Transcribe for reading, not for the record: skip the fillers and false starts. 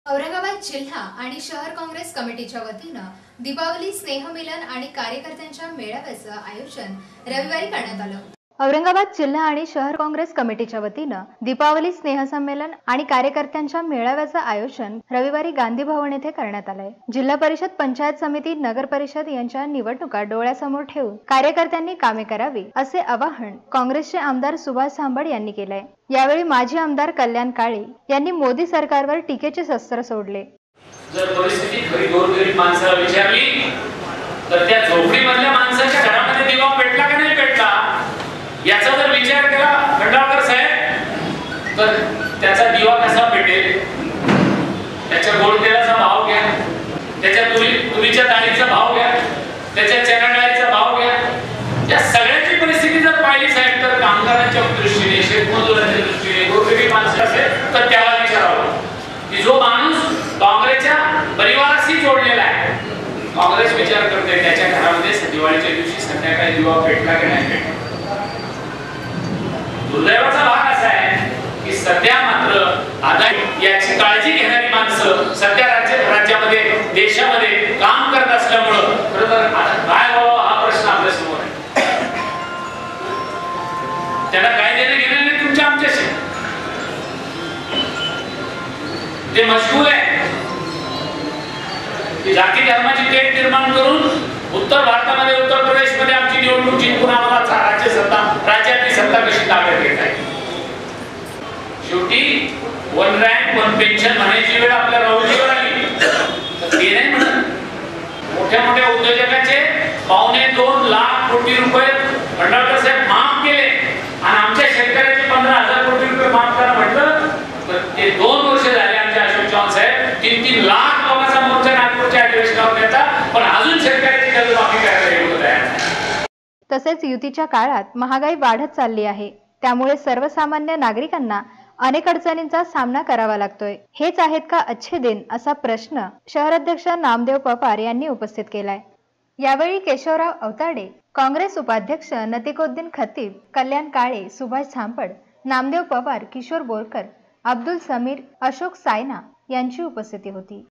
औरंगाबाद जिल्हा आणि शहर काँग्रेस कमिटीच्या वतीनं दीपावली स्नेहमिलन आणि कार्यकर्त्यांच्या मेळाव्याचं आयोजन रविवारी करण्यात आलं। औरंगाबाद जिल्हा आणि शहर काँग्रेस कमिटीच्या वतीनं दीपावली स्नेहसंमेलन आणि कार्यकर्त्यांच्या मेळाव्याचं आयोजन रविवारी गांधी भवन येथे करण्यात आलंय। जिल्हा परिषद, पंचायत समिती, नगर परिषद यांच्या निवडणुका डोळ्यासमोर ठेवून कार्यकर्त्यांनी कामे करावी असे आवाहन काँग्रेसचे आमदार सुभाष झांबड यांनी केलंय। यावेळी माजी आमदार कल्याण काळे यांनी मोदी सरकारवर टीकेचे शस्त्र सोडले। जर परिस्थिती खरी गोरगरीब माणसाला विचारली तर त्या झोपडीमधल्या माणसाच्या घरामध्ये दिवा पेटला का नाही पेटला याचा जर विचार केला खंडाळकर साहेब तर त्याचा दिवा कसा पेटेल, त्याच्या गोड तेलाचा भाव घ्या, त्याच्या तुरीच्या डाळीचा भाव घ्या, त्याच्या चणा डाळीचा भाव घ्या, या सगळ्याची परिस्थिती जर पाहिली साहेब तर कामगारांच्या दृष्टीने, शेतमजुरांच्या दृष्टीने, गोरगरीब माणसं असेल तर त्याला विचारावं की जो माणूस काँग्रेसच्या परिवाराशी जोडलेला आहे, काँग्रेस विचार करते त्याच्या घरामध्ये दिवाळीच्या दिवशी संध्याकाळी दिवा पेटला की नाही पेटला। दुर्दैवाचा भाग असा आहे की सध्या मात्र आता याची काळजी घेणारी माणसं सध्या राज्यामध्ये देशामध्ये काम करत असल्यामुळे खरं तर काय व्हावं हा प्रश्न आपल्या समोर आहे। त्यांना काय देणं घेणं नाही तुमच्या आमच्याशी, ते मशगूल आहे की जाती धर्माची तेढ निर्माण करून उत्तर भारतामध्ये, उत्तर प्रदेशमध्ये आमची निवडणूक जिंकून आम्हाला राज्यातली सत्ता कशी ताब्यात घेत आहे। शेवटी वन रँक वन पेन्शन म्हणायची वेळ आपल्या राहुलजीवर आली तर ते नाही म्हणत। मोठ्या मोठ्या उद्योजकाचे 2.25 लाख कोटी रुपये खंडाळकर साहेब माफ केले आणि आमच्या शेतकऱ्याचे 15,000 कोटी रुपये माफ करा म्हटलं तर ते 2 वर्ष झाले आमच्या अशोक चव्हाण साहेब 3-3 लाख लोकांचा मोर्चा नागपूरच्या अधिवेशनावर नेता पण अजून शेतकऱ्याची कर्जमाफी करायला येऊ तयार नाही। तसेच युतीच्या काळात महागाई वाढत चालली आहे, त्यामुळे सर्वसामान्य नागरिकांना अनेक अडचणींचा सामना करावा लागतोय। हेच आहेत का अच्छे दिन असा प्रश्न शहराध्यक्ष नामदेव पवार यांनी उपस्थित केलाय। यावेळी केशवराव अवताडे, काँग्रेस उपाध्यक्ष नतीकुद्दीन खतीब, कल्याण काळे, सुभाष झांबड, नामदेव पवार, किशोर बोरकर, अब्दुल समीर, अशोक सायना यांची उपस्थिती होती।